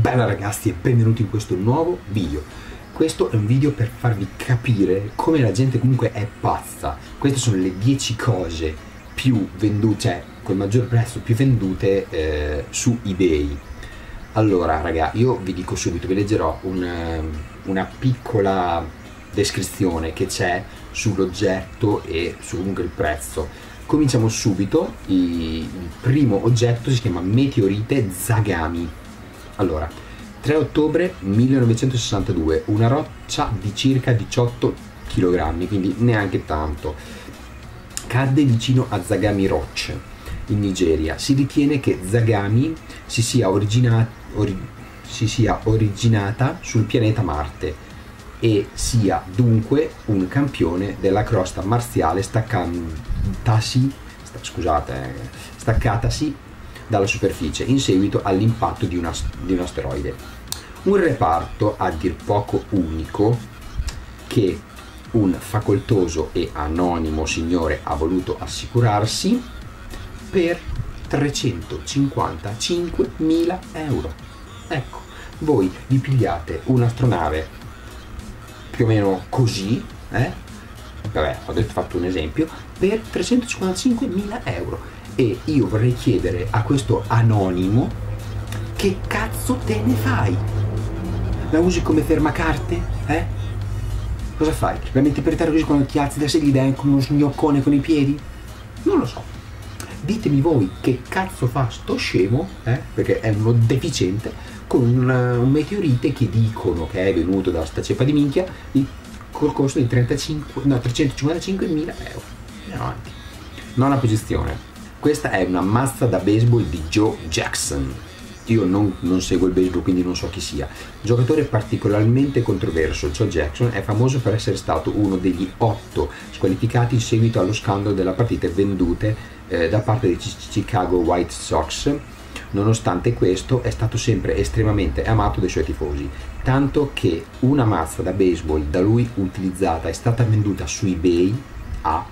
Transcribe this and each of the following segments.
Bella ragazzi e benvenuti in questo nuovo video. Questo è un video per farvi capire come la gente comunque è pazza. Queste sono le 10 cose più vendute, cioè col maggior prezzo più vendute su eBay. Allora raga, io vi dico subito, vi leggerò una piccola descrizione che c'è sull'oggetto e su comunque il prezzo. Cominciamo subito. Il primo oggetto si chiama Meteorite Zagami. Allora, 3 ottobre 1962, una roccia di circa 18 kg, quindi neanche tanto. Cadde vicino a Zagami Rock, in Nigeria. Si ritiene che Zagami si sia originata sul pianeta Marte e sia dunque un campione della crosta marziale staccatasi dalla superficie in seguito all'impatto di un asteroide. Un reparto a dir poco unico che un facoltoso e anonimo signore ha voluto assicurarsi per 355.000 euro. Ecco, voi vi pigliate un'astronave più o meno così, vabbè, ho fatto un esempio, per 355.000 euro. E io vorrei chiedere a questo anonimo: che cazzo te ne fai? La usi come fermacarte? Cosa fai? La metti per terra così quando ti alzi da sedia come uno sgnoccone con i piedi? Non lo so. Ditemi voi che cazzo fa sto scemo, perché è uno deficiente, con un meteorite che dicono che è venuto da sta ceppa di minchia col costo di 355.000 euro. Andiamo avanti. Nona posizione. Questa è una mazza da baseball di Joe Jackson. Io non seguo il baseball, quindi non so chi sia. Giocatore particolarmente controverso, Joe Jackson è famoso per essere stato uno degli 8 squalificati in seguito allo scandalo della partite vendute da parte dei Chicago White Sox. Nonostante questo è stato sempre estremamente amato dai suoi tifosi, tanto che una mazza da baseball da lui utilizzata è stata venduta su eBay a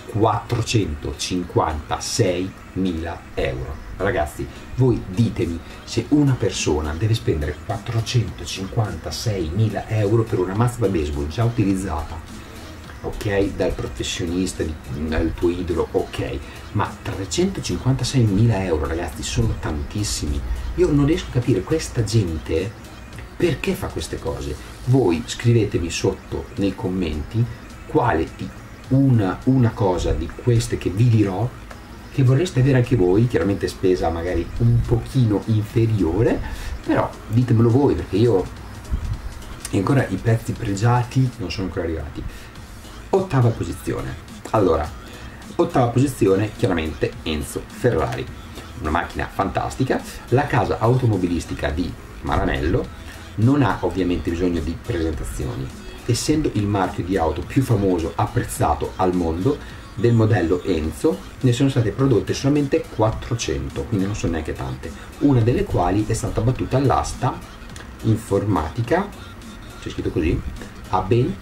456.000 euro. Ragazzi, voi ditemi, se una persona deve spendere 456.000 euro per una mazza da baseball già utilizzata, ok, dal professionista, dal tuo idolo, ok, ma 356.000 euro ragazzi sono tantissimi. Io non riesco a capire questa gente perché fa queste cose. Voi scrivetemi sotto nei commenti quale una cosa di queste che vi dirò che vorreste avere anche voi, chiaramente spesa magari un pochino inferiore, però ditemelo voi, perché io ancora i pezzi pregiati non sono ancora arrivati. Ottava posizione. Allora, ottava posizione, chiaramente Enzo Ferrari, una macchina fantastica. La casa automobilistica di Maranello non ha ovviamente bisogno di presentazioni, essendo il marchio di auto più famoso, apprezzato al mondo. Del modello Enzo ne sono state prodotte solamente 400, quindi non sono neanche tante, una delle quali è stata battuta all'asta informatica, c'è scritto così, a ben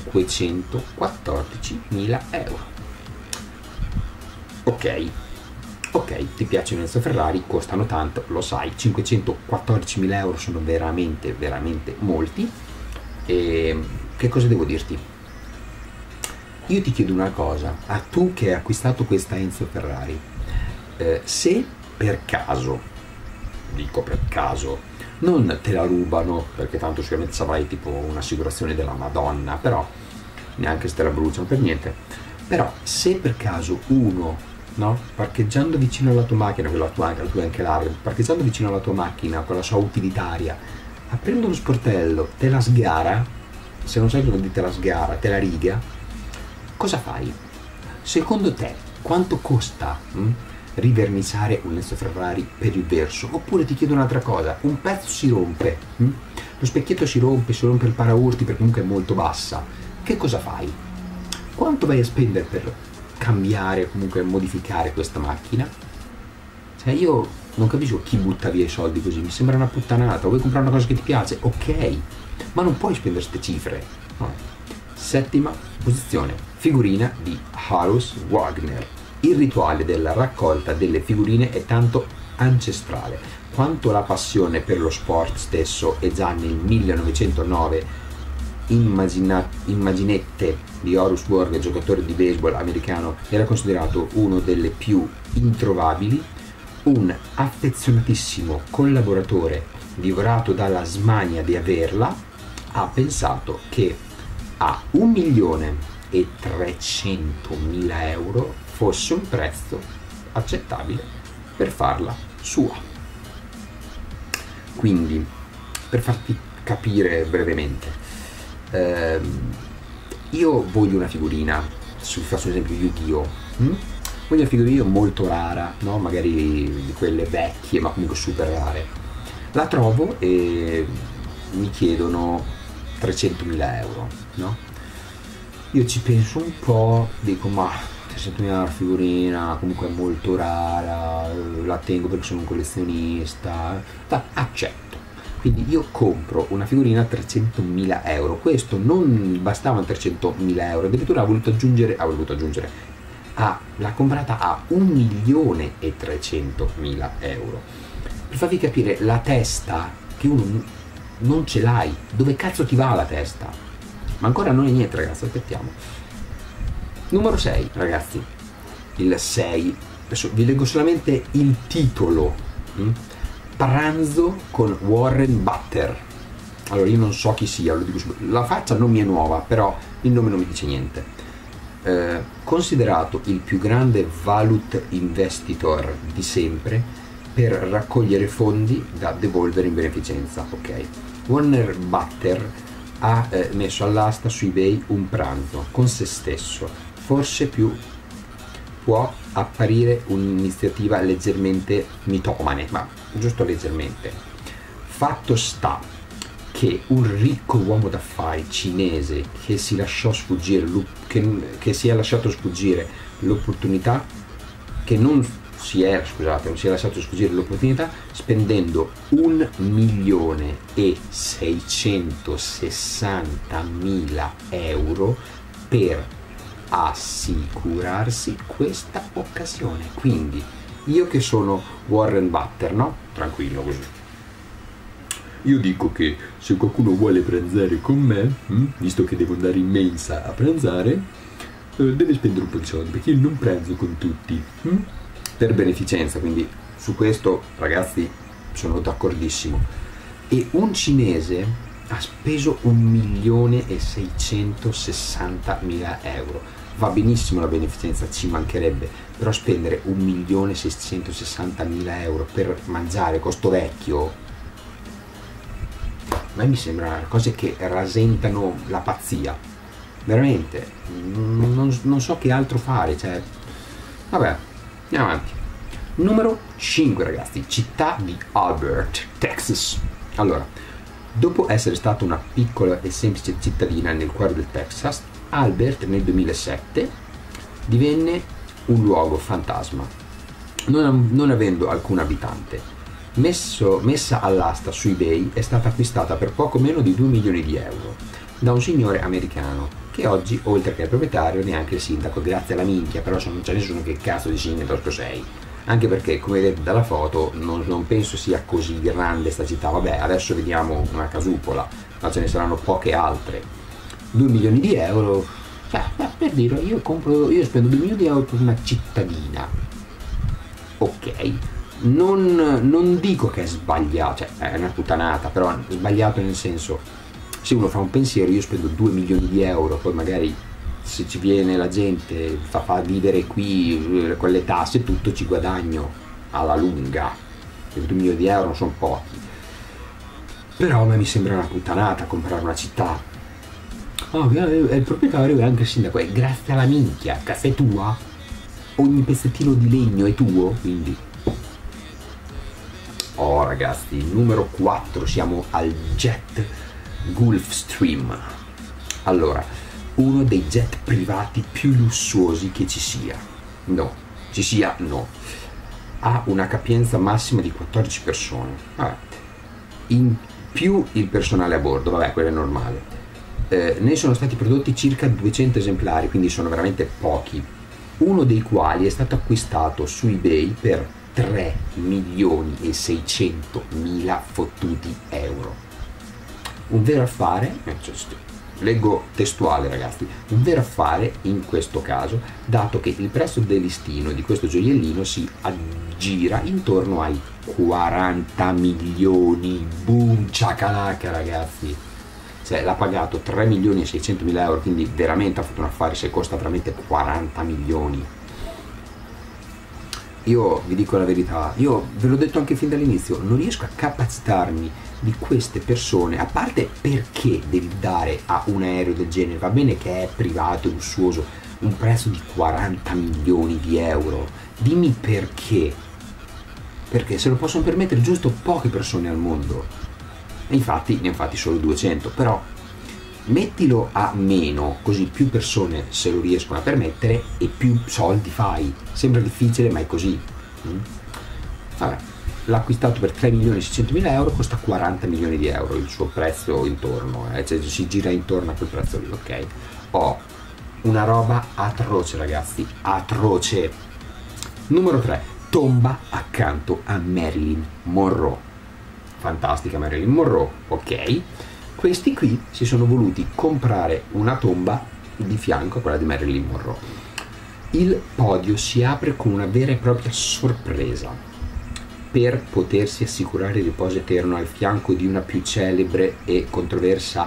514.000 euro. Ok, ti piacciono Enzo Ferrari, costano tanto, lo sai, 514.000 euro sono veramente molti. E che cosa devo dirti? Io ti chiedo una cosa, a tu che hai acquistato questa Enzo Ferrari, se per caso, dico per caso, non te la rubano, perché tanto sicuramente avrai tipo un'assicurazione della Madonna, però neanche se te la bruciano per niente, però se per caso uno, no, parcheggiando vicino alla tua macchina, quella tua è anche larga, parcheggiando vicino alla tua macchina con la sua utilitaria, aprendo lo sportello, te la sgara, se non sai cosa dite la sgara, te la riga, cosa fai? Secondo te quanto costa riverniciare un Enzo Ferrari per il verso? Oppure ti chiedo un'altra cosa, un pezzo si rompe, lo specchietto si rompe il paraurti perché comunque è molto bassa, che cosa fai? Quanto vai a spendere per cambiare o comunque modificare questa macchina? Cioè io non capisco chi butta via i soldi così, mi sembra una puttanata. Vuoi comprare una cosa che ti piace? Ok, ma non puoi spendere queste cifre, no. Settima posizione, figurina di Horus Wagner. Il rituale della raccolta delle figurine è tanto ancestrale, quanto la passione per lo sport stesso, e già nel 1909 immaginette di Horace Ward, giocatore di baseball americano, era considerato uno delle più introvabili, un affezionatissimo collaboratore divorato dalla smania di averla, ha pensato che a 1.300.000 euro fosse un prezzo accettabile per farla sua. Quindi, per farti capire brevemente, io voglio una figurina, faccio un esempio Yu-Gi-Oh! Voglio una figurina molto rara, no? Magari di quelle vecchie ma comunque super rare. La trovo e mi chiedono 300.000 euro, no? Io ci penso un po', dico ma 300.000 figurina comunque è molto rara, la tengo perché sono un collezionista, accetto. Quindi io compro una figurina a 300.000 euro. Questo non bastavano 300.000 euro, addirittura ha voluto aggiungere, l'ha comprata a 1.300.000 euro. Per farvi capire la testa che uno non ce l'hai, dove cazzo ti va la testa? Ma ancora non è niente, ragazzi, aspettiamo. Numero 6, ragazzi, il 6, adesso vi leggo solamente il titolo. Pranzo con Warren Butter. Allora io non so chi sia, lo dico subito. La faccia non mi è nuova, però il nome non mi dice niente. Considerato il più grande value investitor di sempre per raccogliere fondi da devolvere in beneficenza, ok? Warren Butter ha messo all'asta su eBay un pranzo con se stesso. Forse può apparire un'iniziativa leggermente mitomane, ma giusto leggermente. Fatto sta che un ricco uomo d'affari cinese che si lasciò sfuggire che si è lasciato sfuggire l'opportunità, non si è lasciato sfuggire l'opportunità spendendo 1.660.000 euro per assicurarsi questa occasione. Quindi io che sono Warren Butter, no? Tranquillo così. Io dico che se qualcuno vuole pranzare con me, visto che devo andare in mensa a pranzare, deve spendere un po' di soldi, perché io non pranzo con tutti, per beneficenza. Quindi su questo, ragazzi, sono d'accordissimo. E un cinese ha speso 1.660.000 euro. Va benissimo la beneficenza, ci mancherebbe, però spendere 1.660.000 euro per mangiare costo vecchio, a me mi sembrano cose che rasentano la pazzia, veramente. Non so che altro fare, cioè, vabbè, andiamo avanti. Numero 5, ragazzi, città di Albert, Texas. Allora, dopo essere stata una piccola e semplice cittadina nel cuore del Texas, Albert nel 2007 divenne un luogo fantasma, non avendo alcun abitante. Messa all'asta su eBay, è stata acquistata per poco meno di 2 milioni di euro da un signore americano che oggi, oltre che il proprietario, neanche il sindaco, grazie alla minchia. Però non c'è nessuno che cazzo di sindaco sei, anche perché, come vedete dalla foto, non penso sia così grande sta città. Vabbè, adesso vediamo una casupola, ma ce ne saranno poche altre. 2 milioni di euro, per dire, io spendo 2 milioni di euro per una cittadina, ok? Non dico che è sbagliato, cioè è una puttanata, però è sbagliato nel senso, se uno fa un pensiero, io spendo 2 milioni di euro, poi magari se ci viene la gente, fa vivere qui con le tasse e tutto, ci guadagno alla lunga. 2 milioni di euro non sono pochi, però a me mi sembra una puttanata comprare una città. Oh, è il proprietario e anche il sindaco, è grazie alla minchia, casa è tua, ogni pezzettino di legno è tuo, quindi. Oh ragazzi, numero 4, siamo al jet Gulfstream. Allora, uno dei jet privati più lussuosi che ci sia. No, ha una capienza massima di 14 persone. Vabbè. In più il personale a bordo, vabbè, quello è normale. Ne sono stati prodotti circa 200 esemplari, quindi sono veramente pochi, uno dei quali è stato acquistato su eBay per 3 milioni e 600 mila fottuti euro. Un vero affare, leggo testuale ragazzi, un vero affare in questo caso, dato che il prezzo del listino di questo gioiellino si aggira intorno ai 40 milioni, boom, ciacalaca ragazzi. Cioè l'ha pagato 3 milioni e 600 mila euro, quindi veramente ha fatto un affare se costa veramente 40 milioni. Io vi dico la verità, io ve l'ho detto anche fin dall'inizio, non riesco a capacitarmi di queste persone, a parte perché devi dare a un aereo del genere, va bene che è privato, lussuoso, un prezzo di 40 milioni di euro, dimmi perché se lo possono permettere giusto poche persone al mondo, e infatti ne ho fatti solo 200, però mettilo a meno, così più persone se lo riescono a permettere e più soldi fai. Sembra difficile ma è così. Vabbè, l'ha acquistato per 3 milioni e 600 mila euro, costa 40 milioni di euro il suo prezzo intorno, cioè si gira intorno a quel prezzo lì, ok? Una roba atroce ragazzi, atroce. Numero 3, tomba accanto a Marilyn Monroe. Fantastica Marilyn Monroe, ok? Questi qui si sono voluti comprare una tomba di fianco a quella di Marilyn Monroe. Il podio si apre con una vera e propria sorpresa per potersi assicurare il riposo eterno al fianco di una più celebri e controverse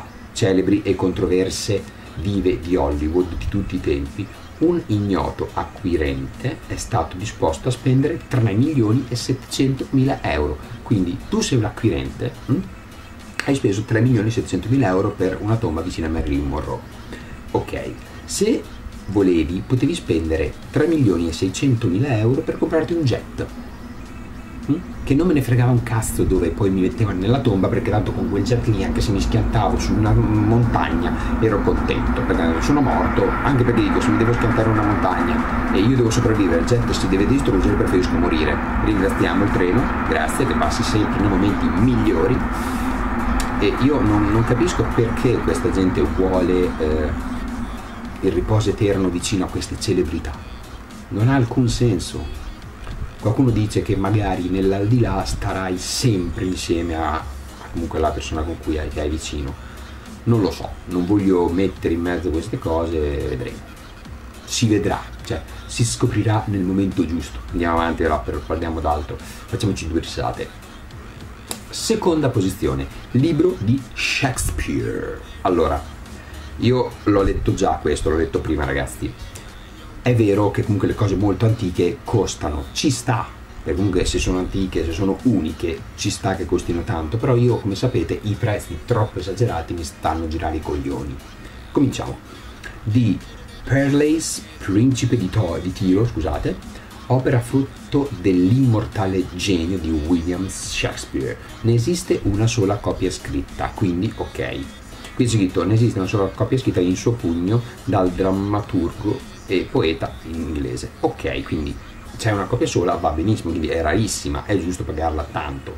dive di Hollywood di tutti i tempi. Un ignoto acquirente è stato disposto a spendere 3 milioni e 700 mila euro. Quindi tu sei un acquirente, hai speso 3 milioni e 700 mila euro per una tomba vicino a Marilyn Monroe. Ok, se volevi potevi spendere 3 milioni e 600 mila euro per comprarti un jet, che non me ne fregava un cazzo dove poi mi mettevano nella tomba, perché tanto con quel jet lì, anche se mi schiantavo su una montagna, ero contento, perché sono morto, anche perché dico, se mi devo schiantare una montagna e io devo sopravvivere, il jet si deve distruggere, preferisco morire. Ringraziamo il treno, grazie, che passi sempre nei momenti migliori. E io non capisco perché questa gente vuole il riposo eterno vicino a queste celebrità. Non ha alcun senso. Qualcuno dice che magari nell'aldilà starai sempre insieme a comunque la persona con cui hai vicino. Non lo so, non voglio mettere in mezzo queste cose, vedremo. Si vedrà, cioè si scoprirà nel momento giusto. Andiamo avanti, parliamo d'altro, facciamoci due risate. Seconda posizione, libro di Shakespeare. Allora, io l'ho letto già questo, l'ho letto prima ragazzi. È vero che comunque le cose molto antiche costano, ci sta, perché comunque se sono antiche, se sono uniche, ci sta che costino tanto, però io, come sapete, i prezzi troppo esagerati mi stanno a girare i coglioni. Cominciamo. Di Perleys, principe di Tiro, scusate, opera frutto dell'immortale genio di William Shakespeare. Ne esiste una sola copia scritta, quindi ok. Qui è scritto, ne esiste una sola copia scritta in suo pugno dal drammaturgo e poeta inglese. Ok, quindi c'è una copia sola, va benissimo, quindi è rarissima, è giusto pagarla tanto.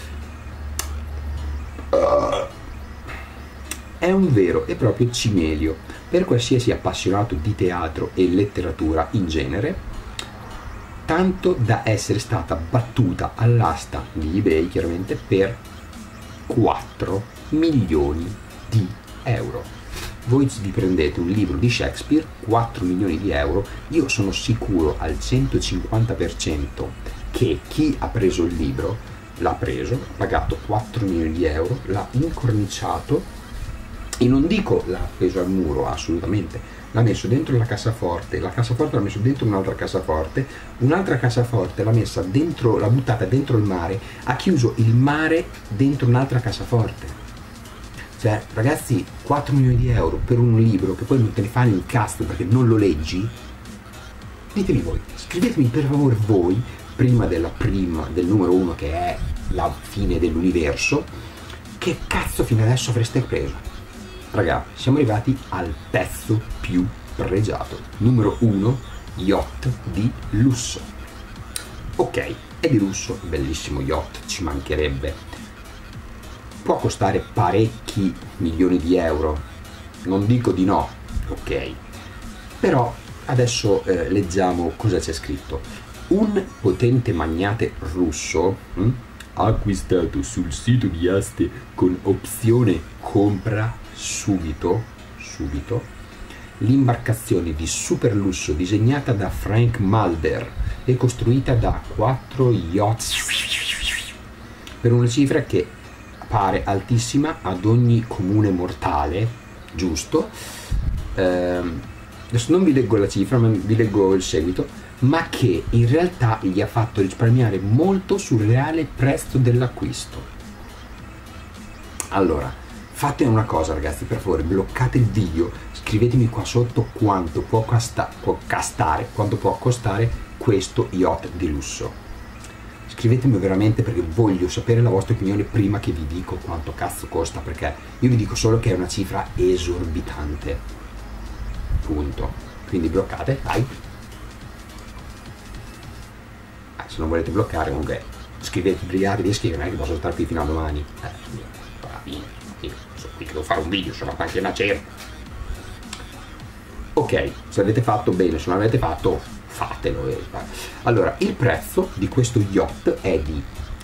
È un vero e proprio cimelio per qualsiasi appassionato di teatro e letteratura in genere, tanto da essere stata battuta all'asta degli eBay chiaramente per 4 milioni di euro. Voi vi prendete un libro di Shakespeare, 4 milioni di euro, io sono sicuro al 150% che chi ha preso il libro l'ha preso, ha pagato 4 milioni di euro, l'ha incorniciato e non dico l'ha appeso al muro, assolutamente, l'ha messo dentro la cassaforte l'ha messo dentro un'altra cassaforte l'ha messa dentro, l'ha buttata dentro il mare, ha chiuso il mare dentro un'altra cassaforte. Cioè, ragazzi, 4 milioni di euro per un libro che poi non te ne fai un cazzo perché non lo leggi? Ditemi voi, scrivetemi per favore voi, prima del numero 1 che è la fine dell'universo, che cazzo fino adesso avreste preso? Raga, siamo arrivati al pezzo più pregiato. Numero 1, yacht di lusso. Ok, è di lusso, bellissimo yacht, ci mancherebbe. Può costare parecchi milioni di euro, non dico di no, ok, però adesso leggiamo cosa c'è scritto. Un potente magnate russo ha acquistato sul sito di aste con opzione compra subito l'imbarcazione di super lusso disegnata da Frank Mulder e costruita da 4 yacht per una cifra che pare altissima ad ogni comune mortale, giusto? Adesso non vi leggo la cifra, ma vi leggo il seguito, ma che in realtà gli ha fatto risparmiare molto sul reale prezzo dell'acquisto. Allora, fate una cosa ragazzi, per favore, bloccate il video, scrivetemi qua sotto quanto può costare questo yacht di lusso. Scrivetemi veramente, perché voglio sapere la vostra opinione prima che vi dico quanto cazzo costa, perché io vi dico solo che è una cifra esorbitante. Punto. Quindi bloccate, dai. Se non volete bloccare, comunque scrivete, brigatevi e scrivete, non è che posso stare qui fino a domani. Sono qui che devo fare un video, sono anche una certa. Ok, se l'avete fatto bene, se non l'avete fatto, fatelo. Allora, il prezzo di questo yacht è di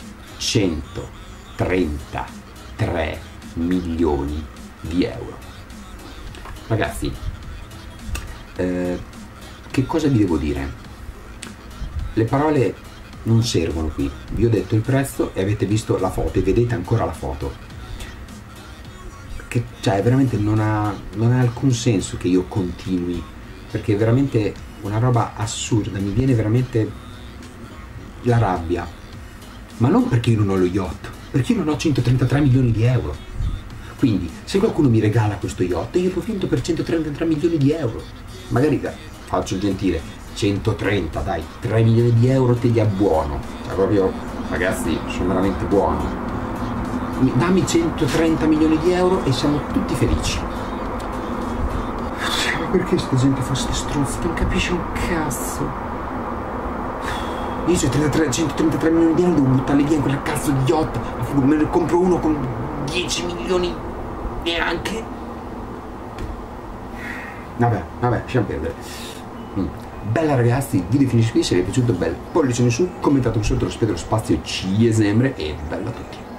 133 milioni di euro. Ragazzi, che cosa vi devo dire? Le parole non servono qui. Vi ho detto il prezzo e avete visto la foto e vedete ancora la foto. Che cioè veramente non ha alcun senso che io continui, perché è veramente una roba assurda, mi viene veramente la rabbia. Ma non perché io non ho lo yacht, perché io non ho 133 milioni di euro. Quindi se qualcuno mi regala questo yacht, io lo vendo per 133 milioni di euro. Magari faccio gentile, 130, dai, 3 milioni di euro te li abbuono. Cioè proprio, ragazzi, sono veramente buoni. Dammi 130 milioni di euro e siamo tutti felici. Ma perché sta gente fa ste stronze? Non capisce un cazzo. Io 133 milioni di euro devo buttarli via in quella cazzo di yacht. Me ne compro uno con 10 milioni neanche. Vabbè, lasciamo perdere. Bella ragazzi, il video finisce qui, se vi è piaciuto bel pollice in su, commentate qui sotto, lo spazio ci sempre e bella a tutti.